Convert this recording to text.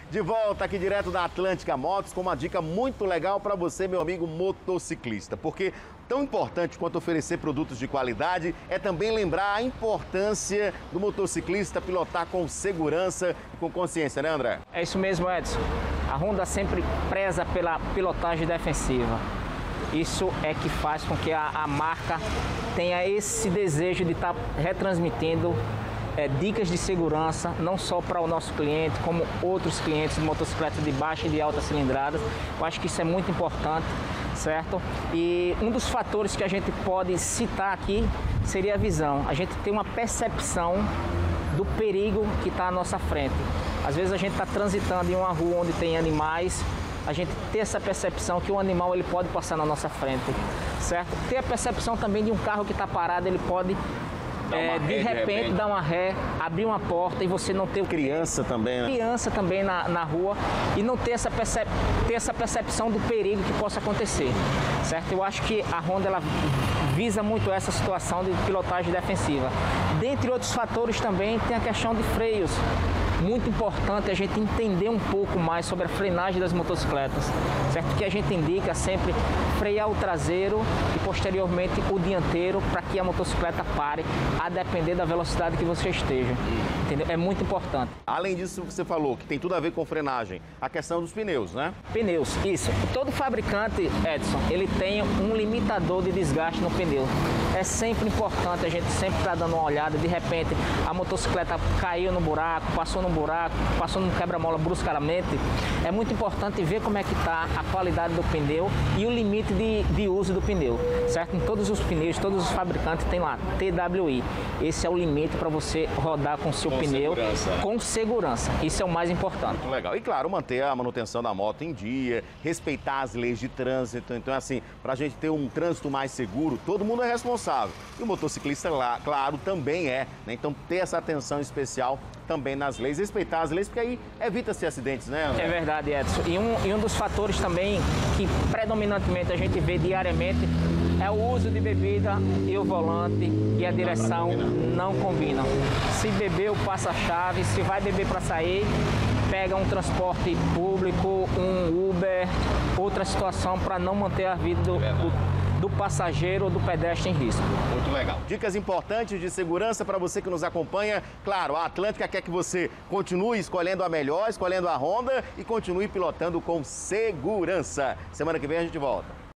De volta aqui direto da Atlântica Motos com uma dica muito legal para você, meu amigo motociclista. Porque tão importante quanto oferecer produtos de qualidade é também lembrar a importância do motociclista pilotar com segurança e com consciência, né, André? É isso mesmo, Edson. A Honda sempre preza pela pilotagem defensiva. Isso é que faz com que a marca tenha esse desejo de estar retransmitindo dicas de segurança, não só para o nosso cliente, como outros clientes de motocicletas de baixa e de alta cilindrada. Eu acho que isso é muito importante, certo? E um dos fatores que a gente pode citar aqui seria a visão. A gente tem uma percepção do perigo que está à nossa frente. Às vezes a gente está transitando em uma rua onde tem animais, a gente ter essa percepção que o animal ele pode passar na nossa frente, certo? Ter a percepção também de um carro que está parado, ele pode de repente dar uma ré, abrir uma porta e você não ter criança também, né? Criança também na rua e não ter essa percepção do perigo que possa acontecer, certo? Eu acho que a Honda ela visa muito essa situação de pilotagem defensiva. Dentre outros fatores também tem a questão de freios. Muito importante a gente entender um pouco mais sobre a frenagem das motocicletas, certo? Que a gente indica sempre frear o traseiro e posteriormente o dianteiro para que a motocicleta pare, a depender da velocidade que você esteja, entendeu? É muito importante. Além disso, você falou que tem tudo a ver com frenagem, a questão dos pneus, né? Pneus, isso. Todo fabricante, Edson, ele tem um limitador de desgaste no pneu. É sempre importante a gente sempre estar dando uma olhada, de repente a motocicleta caiu no buraco, passou no buraco, passou num quebra-mola bruscamente, é muito importante ver como é que está a qualidade do pneu e o limite de uso do pneu, certo? Em todos os pneus, todos os fabricantes tem lá TWI. Esse é o limite para você rodar com seu pneu com segurança. Isso é o mais importante. Muito legal. E claro, manter a manutenção da moto em dia, respeitar as leis de trânsito. Então, assim, para a gente ter um trânsito mais seguro, todo mundo é responsável. E o motociclista, lá, claro, também é, né? Então, ter essa atenção especial também nas leis, respeitar as leis, porque aí evita-se acidentes, né, André? É verdade, Edson. E um dos fatores também que predominantemente a gente vê diariamente é o uso de bebida e o volante e a direção não combinam. Se bebeu, passa a chave, se vai beber para sair, pega um transporte público, um Uber, outra situação para não manter a vida do passageiro ou do pedestre em risco. Muito legal. Dicas importantes de segurança para você que nos acompanha. Claro, a Atlântica quer que você continue escolhendo a melhor, escolhendo a Honda e continue pilotando com segurança. Semana que vem a gente volta.